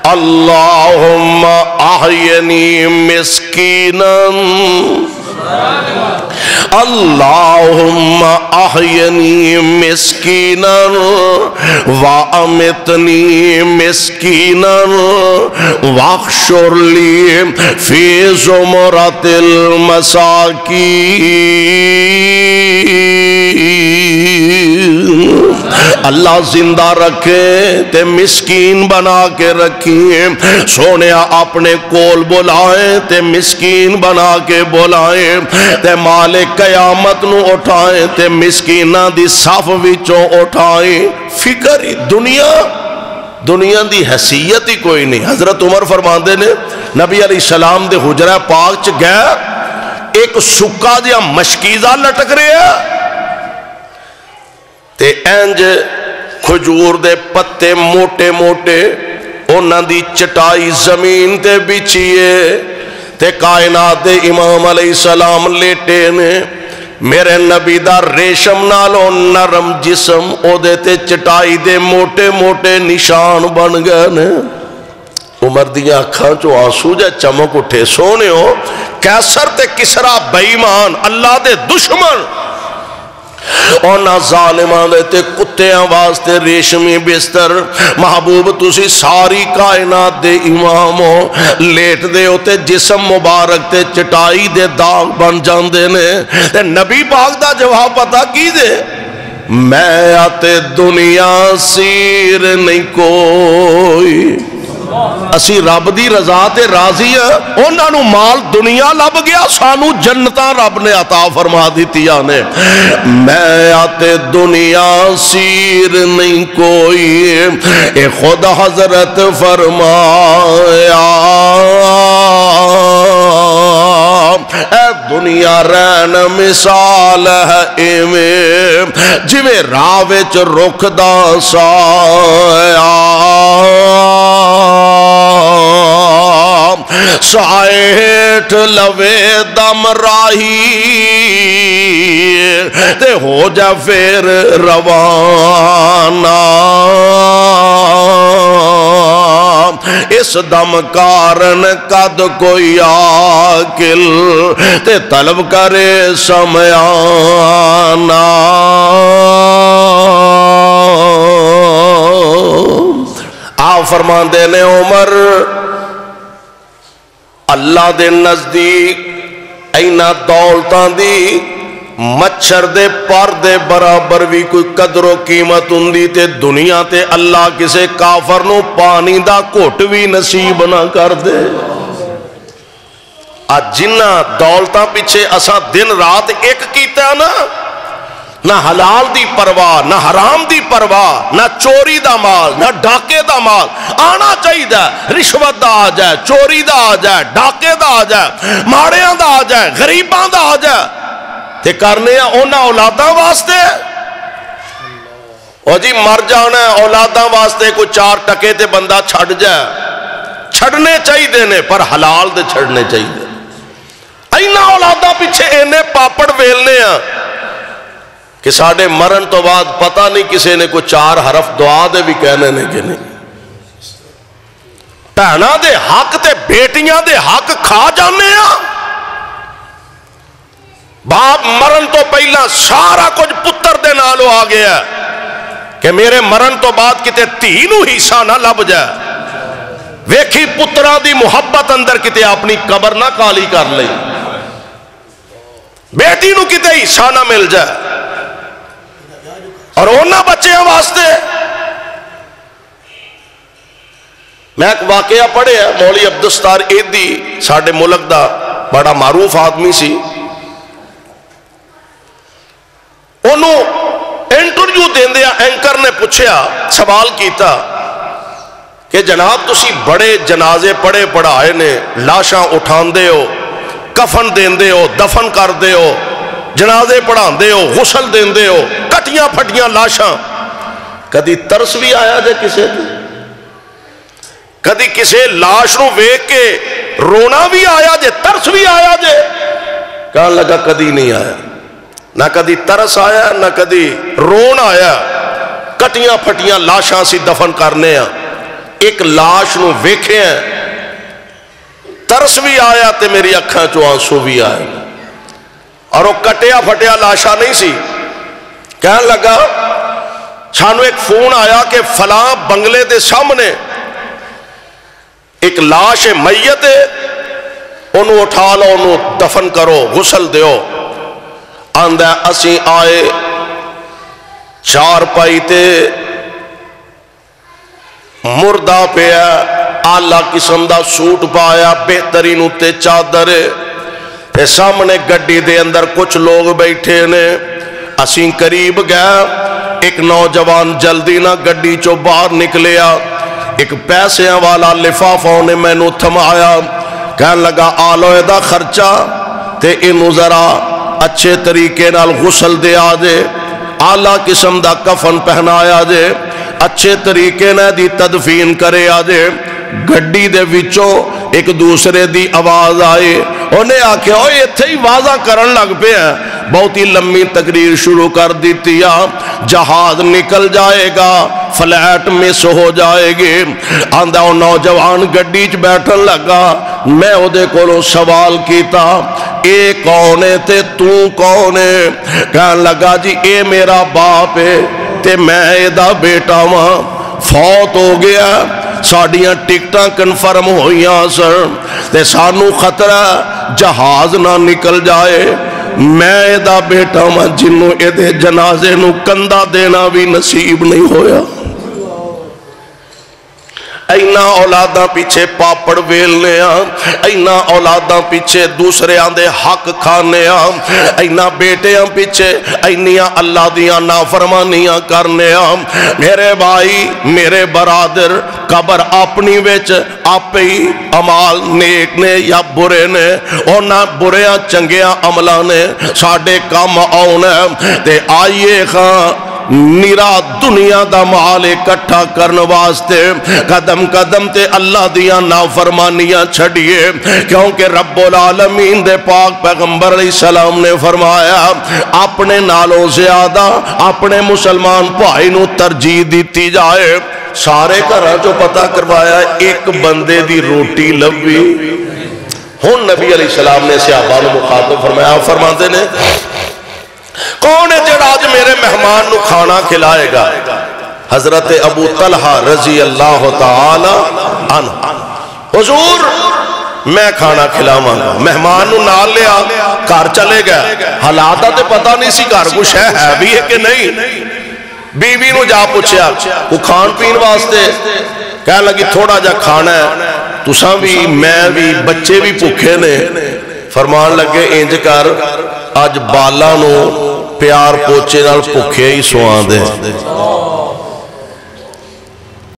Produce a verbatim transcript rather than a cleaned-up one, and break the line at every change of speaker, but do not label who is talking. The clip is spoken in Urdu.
اللہم احینی مسکینا اللہم احینی مسکینا وامتنی مسکینا واحشر لی فی زمرۃ المساکین۔ اللہ زندہ رکھے تے مسکین بنا کے رکھیں، سونے اپنے کول بلائیں تے مسکین بنا کے بلائیں، تے مالک قیامت نو اٹھائیں تے مسکینہ دی صف وچوں اٹھائیں۔ فکر ہی دنیا دنیا دی حیثیت ہی کوئی نہیں۔ حضرت عمر فرماندے نے نبی علیہ السلام دے حجرہ پاک چ گیا، ایک سکا جہا مشکیزہ لٹک رہا تے انج کھجور دے پتے موٹے موٹے انہاں دی چٹائی زمین تے بچھیے تے کائنات دے امام علیہ السلام لیٹے نے، میرے نبی دا ریشم نالو نرم جسم او دے تے چٹائی دے موٹے موٹے نشان بن گئے نے۔ عمر دیاں اکھاں چو آنسو جا چمک اٹھے، سونے ہو کیسر تے کسرا بے ایمان اللہ دے دشمن اور نہ ظالمان دیتے کتیاں واسطے ریشمی بستر، محبوب تسی ساری کائنات دے امام ہو، لیٹ دے ہوتے جسم مبارک تے چٹائی دے داغ بن جاندے نے، تے نبی پاک دا جواب پتا کی دے، میں آتے دنیا سیر نہیں کوئی، اسی رب دی رضا تے راضی ہے، انہاں نو مال دنیا لب گیا، سانو جنتاں رب نے عطا فرما دیتیاں نے۔ میں آتے دنیا سیر نہیں کوئی، اے خود حضرت فرمایا اے دنیا رین مثال ہے ایویں جویں راہ وچ رکھ دا سایہ، سائٹ لوے دم راہی تے ہو جا پھر روانہ، اس دم کارن قد کوئی عاقل تے طلب کرے سمیانا۔ آپ فرمان دینے عمر اللہ دے نزدیک اینا دولتاں دی مچھر دے پر دے برابر بھی کوئی قدر و قیمت اندی تے دنیا تے اللہ کسے کافر نو پانی دا کوٹ بھی نصیب نہ کر دے۔ آج جنہ دولتاں پیچھے اسا دن رات ایک کیتا ہے نا، نہ حلال دی پرواہ، نہ حرام دی پرواہ، نہ چوری دا مال، نہ ڈاکے دا مال، آنا چاہیے دا رشوت دا آ جائے، چوری دا آ جائے، ڈاکے دا آ جائے، ماڑیاں دا آ جائے، غریباں دا آ جائے، تے کرنے ہیں اونا اولاداں واسطے، اور جی مر جانا ہے اولاداں واسطے کوئی چار ٹکے تے بندہ چھڑ جائے، چھڑنے چاہیے دینے پر حلال دے چھڑنے چاہیے دینے۔ اینا اولاداں پیچھے اینے پاپڑ ویلنے ہیں کہ ساڑھے مرن تو بعد پتہ نہیں کسے نے کوئی چار حرف دعا دے بھی کہنے نے کہ نہیں، پہنا دے حق تے بیٹیاں دے حق کھا جانے ہیں، باپ مرن تو پہلا سارا کچھ پتر دے نالو آ گیا کہ میرے مرن تو بعد کتے تینوں حصہ نہ لب جائے، ویکھی پترہ دی محبت اندر کتے اپنی قبر نہ کالی کر لئی، بیٹی نو کتے حصہ نہ مل جائے، اور اونا بچے ہیں واسطے۔ میں ایک واقعہ پڑھے ہیں، مولی عبدالستار ایدی ساڑھے ملک دا بڑا معروف آدمی سی، انہوں انٹرویو دین دیا اینکر نے پوچھیا، سوال کیتا کہ جناب تسی بڑے جنازے پڑے پڑھائے نے، لاشاں اٹھان دے ہو، کفن دین دے ہو، دفن کر دے ہو، جنازے پڑھان دے ہو، غسل دین دے ہو، کٹیاں پھٹیاں لاشاں، کدی ترس بھی آیا جے کسے تھے؟ کدی کسے لاش نو ویک کے رونا بھی آیا جے، ترس بھی آیا جے؟ کہاں لگا کدی نہیں آیا، نہ کدی ترس آیا نہ کدی رون آیا، کٹیاں پھٹیاں لاشاں سی دفن کرنے ہیں، ایک لاش نو ویکھے ہیں ترس بھی آیا تے میری اکھاں چو آنسو بھی آئے اور وہ کٹیا پھٹیا لاشا نہیں سی کہنے لگا سانو ایک فون آیا کہ فلاں بنگلے دے سامنے ایک لاش میت ہے انہوں اٹھا لو انہوں دفن کرو غسل دیو آندہ اسی آئے چار پائی تے مردہ پیا آلہ قسم دا سوٹ پایا بہترین اتے چادر تے سامنے گڈی دے اندر کچھ لوگ بیٹھے نے اسیں قریب گیا ایک نوجوان جلدی نہ گڈی چو باہر نکلیا ایک پیسے والا لفافوں نے میں نو تھمایا کہنے لگا آلوے دا خرچہ تے انہوں ذرا اچھے طریقے نال غسل دے آجے آلہ قسم دا کفن پہنایا جے اچھے طریقے نہ دی تدفین کرے آجے گڈی دے وچوں ایک دوسرے دی آواز آئے انہیں آکھے اوہ یہ تھے ہی واضح کرن لگ پہ ہیں بہت ہی لمبی تقریر شروع کر دیتی ہے جہاز نکل جائے گا فلیٹ مس ہو جائے گی آندہ وہ نوجوان گڈیچ بیٹھن لگا میں او دے کولوں سوال کیتا اے کونے تے تو کونے کہن لگا جی اے میرا باپ ہے تے میں اے دا بیٹا ماں فوت ہو گیا ساڑیاں ٹکٹاں کنفرم ہوئیاں سر تے سانو خطرہ جہاز نہ نکل جائے میں دا بیٹا ماں جنوں اے دے جنازے نو کندہ دینا بھی نصیب نہیں ہویا اینا اولاداں پیچھے پاپڑ ویلنے آم اینا اولاداں پیچھے دوسرے آندے حق کھانے آم اینا بیٹے آم پیچھے اینیاں اللہ دیاں نافرمانیاں کرنے آم میرے بھائی میرے برادر قبر اپنی ویچ آپ ہی عمال نیک نے یا برے نے اور نہ بریاں چنگیاں عملہ نے ساڑھے کام آؤنے تے آئیے خان نیرا دنیا دا مال اکٹھا کرن واسطے قدم قدم تے اللہ دیاں نافرمانیاں چھڑیے کیونکہ رب العالمین دے پاک پیغمبر علیہ السلام نے فرمایا اپنے نالوں زیادہ اپنے مسلمان بھائی نو ترجیح دیتی جائے سارے گھراں جو پتہ کروایا ایک بندے دی روٹی لبی ہن نبی علیہ السلام نے صحابہ نو مخاطب فرمایا فرماتے نے کون ہے جڑا آج میرے مہمان نو کھانا کھلائے گا حضرت ابو طلحہ رضی اللہ تعالی عنہ حضور میں کھانا کھلاواں گا مہمان نو نال لیا کار چلے گا حالاتہ تے پتہ نہیں سی کار کچھ ہے ہے بھی ہے کہ نہیں بی بی نو جا پوچھیا وہ کھان پین واسطے کہنے لگی تھوڑا جا کھانا ہے تساں بھی میں بھی بچے بھی بھوکے نے فرمان لگے انج کر آج بالا نو پیار پوچے نال بھوکے ہی سوان دے